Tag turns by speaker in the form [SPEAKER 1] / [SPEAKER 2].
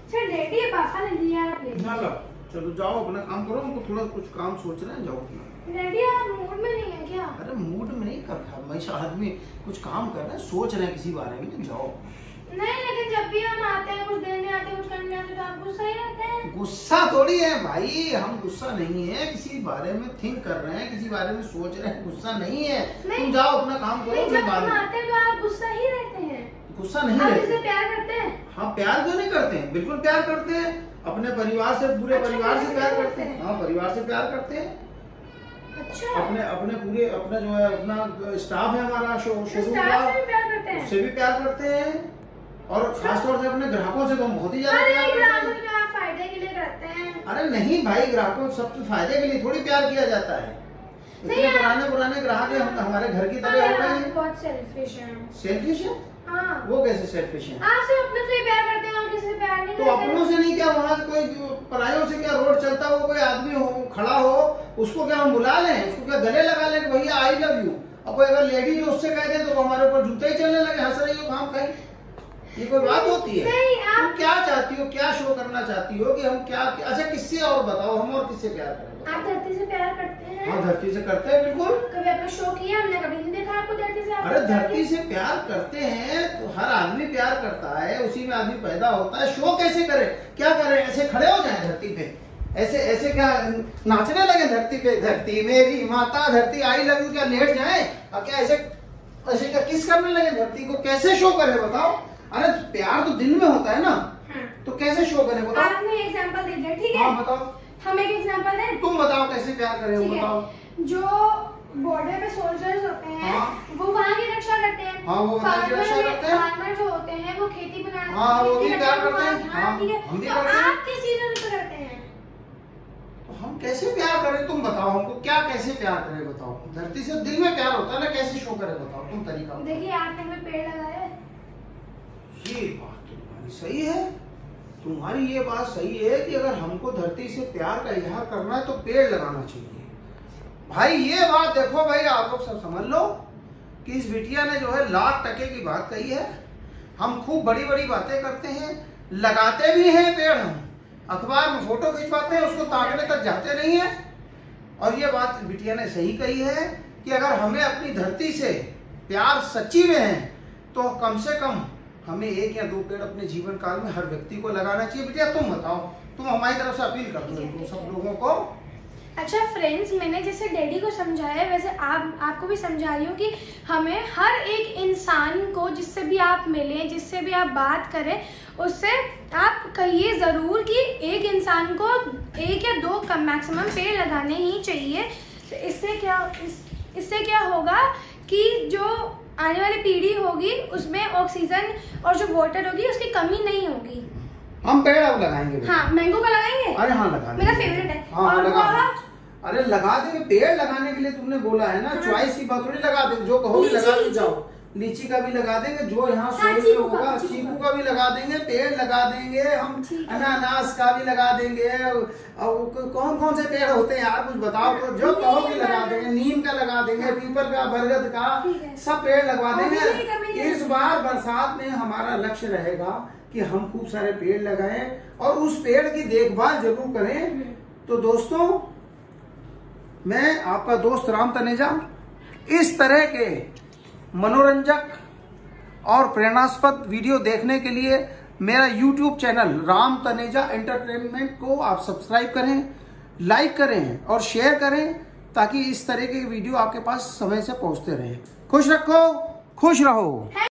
[SPEAKER 1] Sir daddy पापा ने दिया है।
[SPEAKER 2] ना लो, चलो जाओ अपना काम करो, हमको थोड़ा कुछ काम सोच रहे हैं, जाओ अपना।
[SPEAKER 1] डैडी आप मूड में नहीं है क्या?
[SPEAKER 2] अरे मूड में नहीं कर, हमेशा आदमी कुछ काम कर रहे हैं, सोच रहे हैं किसी बारे में, जाओ।
[SPEAKER 1] नहीं लेकिन जब भी हम आते हैं कुछ देने आते हैं कुछ करने आते हैं तो आप गुस्सा ही रहते हैं।
[SPEAKER 2] गुस्सा थोड़ी है भाई, हम गुस्सा नहीं है, किसी बारे में थिंक कर रहे हैं, किसी बारे में सोच रहे हैं, गुस्सा नहीं है। तुम जाओ अपना काम करो।
[SPEAKER 1] जब हम आते हैं तो आप गुस्सा ही रहते हैं।
[SPEAKER 2] गुस्सा नहीं
[SPEAKER 1] आप
[SPEAKER 2] रहते।
[SPEAKER 1] इससे प्यार करते हैं?
[SPEAKER 2] हाँ प्यार क्यों नहीं करते हैं, बिल्कुल प्यार करते हैं, अपने परिवार से, पूरे परिवार से प्यार करते हैं। हाँ परिवार से प्यार करते हैं।
[SPEAKER 1] अच्छा।
[SPEAKER 2] अपने पूरे अपना जो है अपना स्टाफ है हमारा शोरूम का, उससे भी प्यार करते हैं। और खासतौर से अपने ग्राहकों से तो हम बहुत ही ज्यादा प्यार करते हैं।
[SPEAKER 1] फायदे के लिए करते हैं।
[SPEAKER 2] अरे नहीं भाई, ग्राहकों सबके फायदे के लिए थोड़ी प्यार किया जाता है। इतने पुराने ग्राहक है, हमारे घर की तरह हो गए हैं।
[SPEAKER 1] बहुत सेल्फिश है।
[SPEAKER 2] सेल्फिश है?
[SPEAKER 1] हाँ।
[SPEAKER 2] वो कैसे सेल्फिश है?
[SPEAKER 1] आप सिर्फ अपने से ही प्यार करते हैं और किसी से प्यार नहीं
[SPEAKER 2] तो
[SPEAKER 1] करते।
[SPEAKER 2] अपनों से नहीं, क्या वहाँ कोई परायों से क्या रोड चलता हो, कोई आदमी हो खड़ा हो, उसको क्या हम बुला लें, उसको क्या गले लगा लें भैया आई लव यू? अब कोई अगर लेडीज उससे कह दे तो हमारे ऊपर जूते ही चलने लगे, हंस रही हो काम कहीं, ये कोई बात होती है?
[SPEAKER 1] नहीं,
[SPEAKER 2] तुम क्या चाहती हो, क्या शो करना चाहती हो कि हम क्या? अच्छा किससे और बताओ, हम और किससे प्यार करें?
[SPEAKER 1] आप धरती से प्यार करते हैं?
[SPEAKER 2] हाँ धरती से करते हैं बिल्कुल।
[SPEAKER 1] कभी आपने शो किया? हमने कभी नहीं देखा आपको धरती से।
[SPEAKER 2] अरे धरती से प्यार करते हैं तो हर आदमी प्यार करता है, उसी में आदमी पैदा होता है। शो कैसे करे, क्या करे, ऐसे खड़े हो जाए धरती पे, ऐसे ऐसे क्या नाचने लगे धरती पे, धरती मेरी माता, धरती आई लव यू, क्या लेट जाए और क्या ऐसे ऐसे क्या किस करने लगे धरती को? कैसे शो करे बताओ? अरे प्यार तो दिन में होता है ना। तो कैसे शो करे बताओ?
[SPEAKER 1] आपने एग्जांपल दे दिया, ठीक है?
[SPEAKER 2] हाँ बताओ।
[SPEAKER 1] हम एक एग्जांपल दें?
[SPEAKER 2] तुम बताओ कैसे प्यार करें, बताओ।
[SPEAKER 1] जो बॉर्डर पे सोल्जर्स होते हैं,
[SPEAKER 2] हाँ।
[SPEAKER 1] वो वहाँ की रक्षा करते हैं।
[SPEAKER 2] हाँ वो वहाँ की रक्षा करते हैं।
[SPEAKER 1] फार्मर जो होते हैं वो खेती बनाते हैं।
[SPEAKER 2] हाँ वो भी प्यार करते हैं।
[SPEAKER 1] हाँ ठीक है।
[SPEAKER 2] हम भी
[SPEAKER 1] तो
[SPEAKER 2] करते हैं।
[SPEAKER 1] आप किस चीज से करते हैं?
[SPEAKER 2] तो हम कैसे प्यार करें, तुम बताओ हमको, क्या कैसे प्यार करें बताओ? धरती से दिल में प्यार होता है ना, कैसे शो करें बताओ, तुम तरीका।
[SPEAKER 1] देखिए आपने हमें पेड़ लगाया है।
[SPEAKER 2] ये बात तुम्हारी सही है, तुम्हारी ये बात सही है कि अगर हमको धरती से प्यार का इजहार करना है तो पेड़ लगाना चाहिए। भाई ये बात देखो भाई, आप लोग सब समझ लो कि इस बिटिया ने जो है 1,00,000% की बात कही है। हम खूब बड़ी बड़ी बातें करते हैं, लगाते भी हैं पेड़, हम अखबार में फोटो खिंचवाते हैं, उसको ताकने तक जाते नहीं है। और ये बात बिटिया ने सही कही है कि अगर हमें अपनी धरती से प्यार सच्ची में है तो कम से कम हमें 1 या 2 पेड़ अपने जीवन काल में हर व्यक्ति को लगाना चाहिए। बेटिया तुम बताओ, तुम हमारी तरफ से अपील कर दो इनको सब लोगों को।
[SPEAKER 1] अच्छा फ्रेंड्स, मैंने जैसे डैडी को समझाया वैसे आपको भी समझा रही हूँ कि हमें हर एक इंसान को, जिससे भी आप मिलें, जिससे भी आप बात करें, उससे आप कहिए जरूर कि एक इंसान को 1 या 2 मैक्सिमम पेड़ लगाने ही चाहिए। तो इससे क्या होगा कि जो आने वाली पीढ़ी होगी उसमें ऑक्सीजन और जो वाटर होगी उसकी कमी नहीं होगी।
[SPEAKER 2] हम पेड़ अब लगाएंगे।
[SPEAKER 1] हाँ मैंगो का लगाएंगे।
[SPEAKER 2] अरे हाँ लगाएंगे,
[SPEAKER 1] मेरा फेवरेट है।
[SPEAKER 2] हाँ,
[SPEAKER 1] और
[SPEAKER 2] लगा अरे लगा देंगे, पेड़ लगाने के लिए तुमने बोला है ना। हाँ। चॉइस की बात थोड़ी, लगा देंगे, जो कहोगे लगा के जाओ। लीची का भी लगा देंगे, जो यहाँ सोच में होगा, चीकू का भी लगा देंगे, पेड़ लगा देंगे हम, अनानास का भी लगा देंगे। और कौन कौन से पेड़ होते हैं यार कुछ बताओ तो, जो कहोगे लगा देंगे। नीम का लगा देंगे, पीपल का, बरगद का, सब पेड़ लगवा देंगे। इस बार बरसात में हमारा लक्ष्य रहेगा कि हम खूब सारे पेड़ लगाएं और उस पेड़ की देखभाल जरूर करें। तो दोस्तों, मैं आपका दोस्त राम तनेजा, इस तरह के मनोरंजक और प्रेरणास्पद वीडियो देखने के लिए मेरा YouTube चैनल राम तनेजा एंटरटेनमेंट को आप सब्सक्राइब करें, लाइक करें और शेयर करें, ताकि इस तरह के वीडियो आपके पास समय से पहुंचते रहें। खुश रखो, खुश रहो।